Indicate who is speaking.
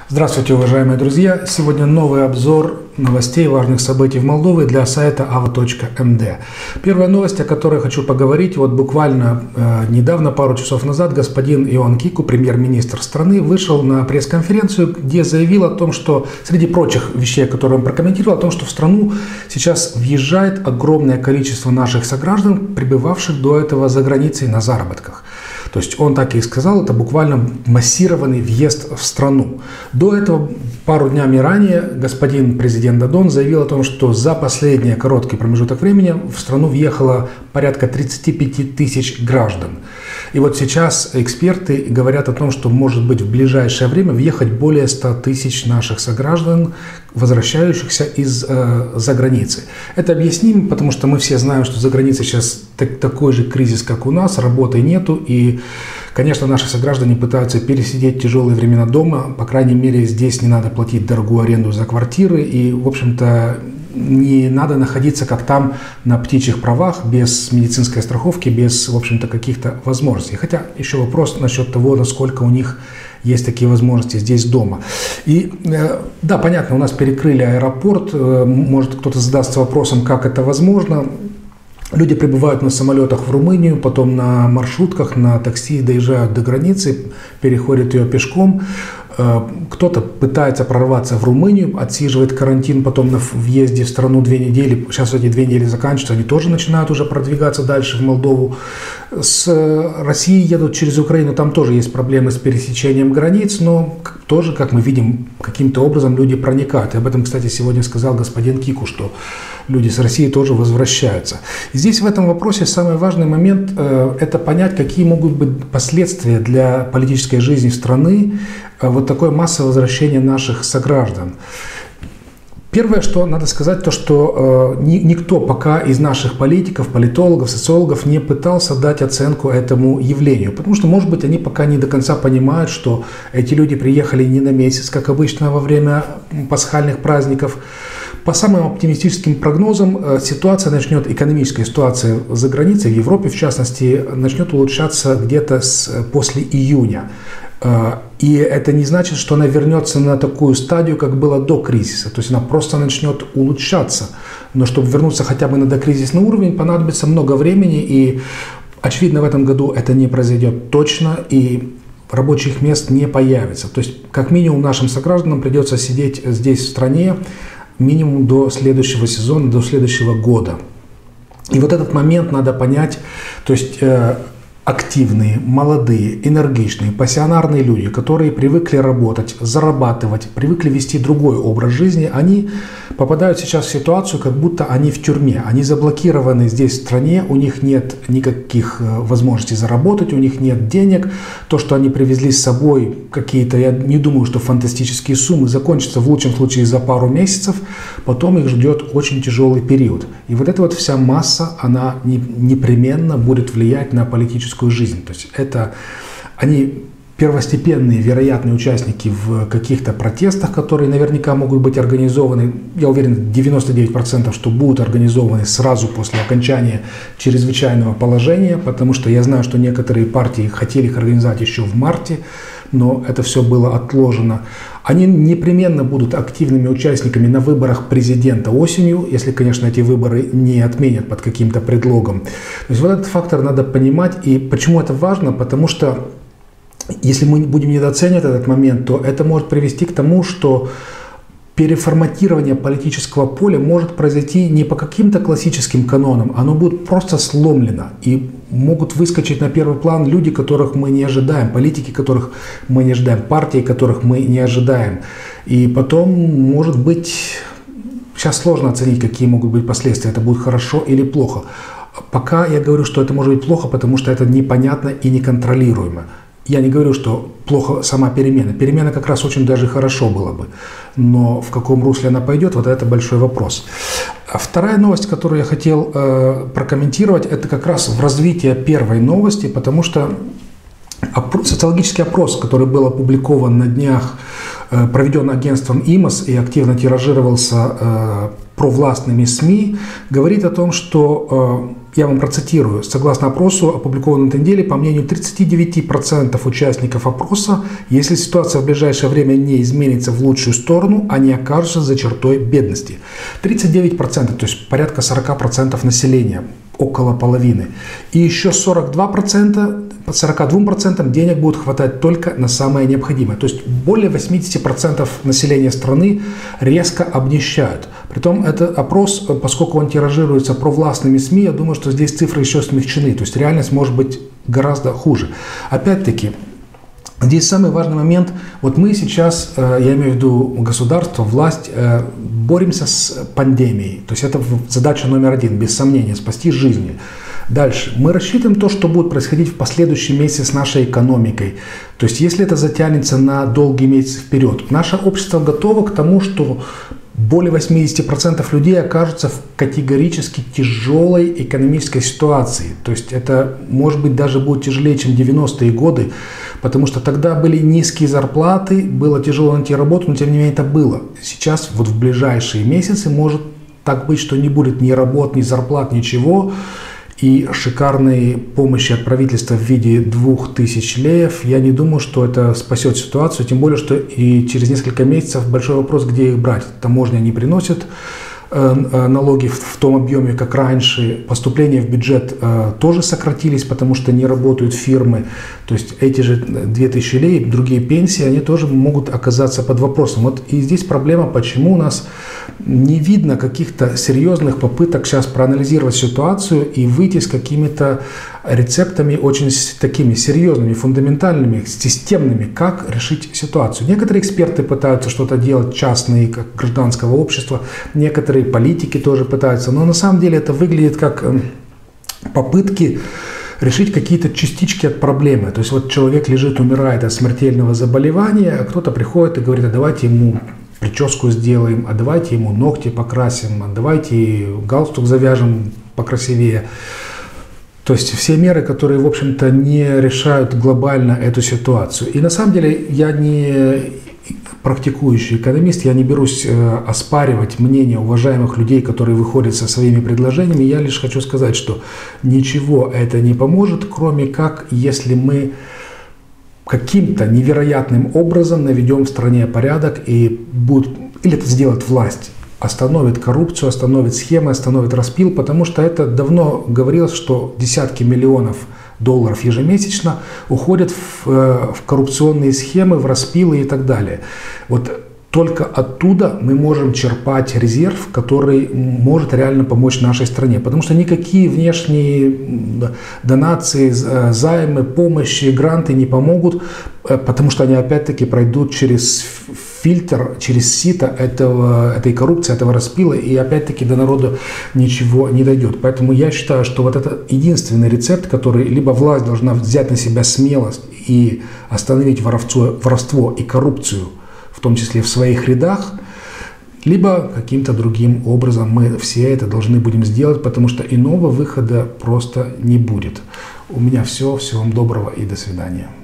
Speaker 1: Здравствуйте, уважаемые друзья! Сегодня новый обзор новостей важных событий в Молдове для сайта ava.md. Первая новость, о которой я хочу поговорить, буквально недавно, пару часов назад, господин Иоанн Кику, премьер-министр страны, вышел на пресс-конференцию, где заявил о том, что, среди прочих вещей, которые он прокомментировал, о том, что в страну сейчас въезжает огромное количество наших сограждан, пребывавших до этого за границей на заработках. То есть он так и сказал, это буквально массированный въезд в страну. До этого, пару днями ранее, господин президент Додон заявил о том, что за последний короткий промежуток времени в страну въехало порядка 35 тысяч граждан. И вот сейчас эксперты говорят о том, что может быть в ближайшее время въехать более 100 тысяч наших сограждан, возвращающихся из-за границы. Это объяснимо, потому что мы все знаем, что за границей сейчас такой же кризис, как у нас, работы нету, и, конечно, наши сограждане пытаются пересидеть тяжелые времена дома, по крайней мере, здесь не надо платить дорогую аренду за квартиры, и, в общем-то, не надо находиться, как там, на птичьих правах, без медицинской страховки, без, в общем-то, каких-то возможностей. Хотя еще вопрос насчет того, насколько у них есть такие возможности здесь дома. И да, понятно, у нас перекрыли аэропорт, может кто-то задастся вопросом, как это возможно. Люди прибывают на самолетах в Румынию, потом на маршрутках, на такси доезжают до границы, переходят ее пешком. Кто-то пытается прорваться в Румынию, отсиживает карантин, потом на въезде в страну 2 недели. Сейчас эти 2 недели заканчиваются, они тоже начинают уже продвигаться дальше в Молдову. С России едут через Украину, там тоже есть проблемы с пересечением границ, но тоже, как мы видим, каким-то образом люди проникают. И об этом, кстати, сегодня сказал господин Кику, что люди с России тоже возвращаются. И здесь в этом вопросе самый важный момент – это понять, какие могут быть последствия для политической жизни страны вот такое массовое возвращение наших сограждан. Первое, что надо сказать, то, что никто пока из наших политиков, политологов, социологов не пытался дать оценку этому явлению. Потому что, может быть, они пока не до конца понимают, что эти люди приехали не на месяц, как обычно во время пасхальных праздников. По самым оптимистическим прогнозам, экономическая ситуация за границей, в Европе в частности, начнет улучшаться где-то после июня. И это не значит, что она вернется на такую стадию, как было до кризиса. То есть она просто начнет улучшаться. Но чтобы вернуться хотя бы на докризисный уровень, понадобится много времени. И, очевидно, в этом году это не произойдет точно. И рабочих мест не появится. То есть, как минимум, нашим согражданам придется сидеть здесь, в стране, минимум до следующего сезона, до следующего года. И вот этот момент надо понять. То есть активные, молодые, энергичные, пассионарные люди, которые привыкли работать, зарабатывать, привыкли вести другой образ жизни, они попадают сейчас в ситуацию, как будто они в тюрьме. Они заблокированы здесь, в стране, у них нет никаких возможностей заработать, у них нет денег. То, что они привезли с собой, какие-то, я не думаю, что фантастические суммы, закончатся в лучшем случае за пару месяцев, потом их ждет очень тяжелый период. И вот эта вот вся масса, она непременно будет влиять на политическую жизнь. То есть это они первостепенные, вероятные участники в каких-то протестах, которые наверняка могут быть организованы, я уверен, 99%, что будут организованы сразу после окончания чрезвычайного положения, потому что я знаю, что некоторые партии хотели их организовать еще в марте, но это все было отложено. Они непременно будут активными участниками на выборах президента осенью, если, конечно, эти выборы не отменят под каким-то предлогом. То есть вот этот фактор надо понимать. И почему это важно? Потому что если мы будем недооценивать этот момент, то это может привести к тому, что переформатирование политического поля может произойти не по каким-то классическим канонам, оно будет просто сломлено. И могут выскочить на первый план люди, которых мы не ожидаем, политики, которых мы не ожидаем, партии, которых мы не ожидаем. И потом, может быть, сейчас сложно оценить, какие могут быть последствия, это будет хорошо или плохо. Пока я говорю, что это может быть плохо, потому что это непонятно и неконтролируемо. Я не говорю, что плохо сама перемена. Перемена как раз очень даже хорошо было бы. Но в каком русле она пойдет, вот это большой вопрос. А вторая новость, которую я хотел прокомментировать, это как раз в развитии первой новости, потому что социологический опрос, который был опубликован на днях, проведен агентством ИМОС и активно тиражировался провластными СМИ, говорит о том, что, я вам процитирую, согласно опросу, опубликованному на этой неделе, по мнению 39% участников опроса, если ситуация в ближайшее время не изменится в лучшую сторону, они окажутся за чертой бедности. 39%, то есть порядка 40% населения, около половины. И еще 42% денег будет хватать только на самое необходимое. То есть более 80% населения страны резко обнищают. Притом этот опрос, поскольку он тиражируется провластными СМИ, я думаю, что здесь цифры еще смягчены. То есть реальность может быть гораздо хуже. Опять-таки, здесь самый важный момент. Вот мы сейчас, я имею в виду государство, власть, боремся с пандемией. То есть это задача номер один, без сомнения, спасти жизни. Дальше. Мы рассчитываем то, что будет происходить в последующие месяцы с нашей экономикой. То есть если это затянется на долгие месяцы вперед. Наше общество готово к тому, что более 80% людей окажутся в категорически тяжелой экономической ситуации. То есть это, может быть, даже будет тяжелее, чем 90-е годы, потому что тогда были низкие зарплаты, было тяжело найти работу, но тем не менее это было. Сейчас, вот в ближайшие месяцы, может так быть, что не будет ни работ, ни зарплат, ничего. И шикарной помощи от правительства в виде 2000 леев, я не думаю, что это спасет ситуацию, тем более, что и через несколько месяцев большой вопрос, где их брать. Таможня не приносит налоги в том объеме, как раньше. Поступления в бюджет тоже сократились, потому что не работают фирмы. То есть эти же 2000 лей, другие пенсии, они тоже могут оказаться под вопросом. Вот и здесь проблема, почему у нас не видно каких-то серьезных попыток сейчас проанализировать ситуацию и выйти с какими-то рецептами очень такими серьезными, фундаментальными, системными, как решить ситуацию. Некоторые эксперты пытаются что-то делать, частные, как гражданского общества, некоторые политики тоже пытаются, но на самом деле это выглядит как попытки решить какие-то частички от проблемы. То есть вот человек лежит, умирает от смертельного заболевания, а кто-то приходит и говорит, а давайте ему прическу сделаем, а давайте ему ногти покрасим, а давайте галстук завяжем покрасивее. То есть все меры, которые, в общем-то, не решают глобально эту ситуацию. И на самом деле я не практикующий экономист, я не берусь оспаривать мнение уважаемых людей, которые выходят со своими предложениями. Я лишь хочу сказать, что ничего это не поможет, кроме как, если мы каким-то невероятным образом наведем в стране порядок и будет, или это сделает власть, остановит коррупцию, остановит схемы, остановит распил, потому что это давно говорилось, что десятки миллионов долларов ежемесячно уходят в коррупционные схемы, в распилы и так далее. Вот только оттуда мы можем черпать резерв, который может реально помочь нашей стране. Потому что никакие внешние донации, займы, помощи, гранты не помогут, потому что они опять-таки пройдут через фильтр, через сито этой коррупции, этого распила, и опять-таки до народа ничего не дойдет. Поэтому я считаю, что вот это единственный рецепт, который либо власть должна взять на себя смелость и остановить воровство и коррупцию, в том числе в своих рядах, либо каким-то другим образом мы все это должны будем сделать, потому что иного выхода просто не будет. У меня все. Всего вам доброго и до свидания.